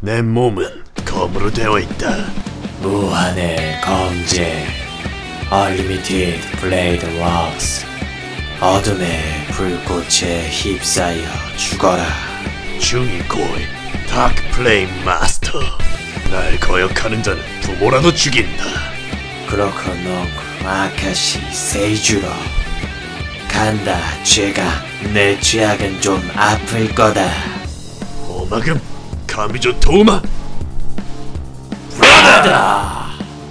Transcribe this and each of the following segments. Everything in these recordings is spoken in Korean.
내 몸은 검으로 되어 있다. 무한의 검제 Unlimited Blade Works. 어둠의 불꽃에 휩싸여 죽어라. 중이고이 다크 플레임 마스터. 날 거역하는 자는 부모라도 죽인다. 그렇고 아카시 세이주로 간다. 죄가 내 죄악은 좀 아플 거다. 오마금 가미조 도우마 브라다.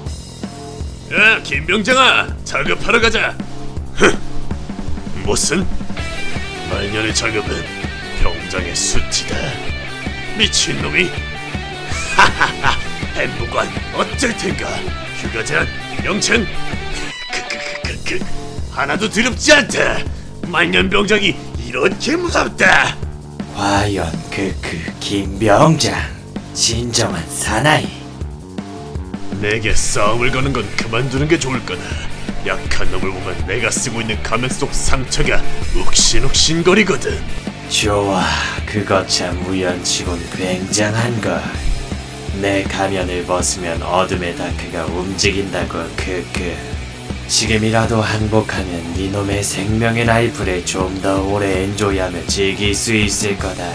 야 김병장아, 작업하러 가자. 흥, 무슨 말년의 작업은 병장의 수치다. 미친놈이. 하하하. 행복관 어쩔 텐가. 휴가 제한 명천. 크크크크크. 하나도 두렵지 않다. 말년 병장이 이렇게 무섭다. 과연 김병장 진정한 사나이. 내게 싸움을 거는 건 그만두는 게 좋을 거다. 약한 놈을 보면 내가 쓰고 있는 가면 속 상처가 욱신욱신거리거든. 좋아, 그거 참 우연치곤 굉장한걸. 내 가면을 벗으면 어둠의 다크가 움직인다고. 지금이라도 항복하면 니놈의 생명의 라이플을 좀 더 오래 엔조이하며 즐길 수 있을 거다.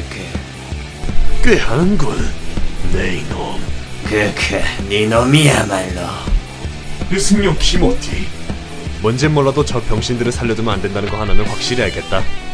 꽤 하는군 내 이놈. 니놈이야말로. 유승용 키모티. 뭔진 몰라도 저 병신들을 살려두면 안 된다는 거 하나는 확실히 알겠다.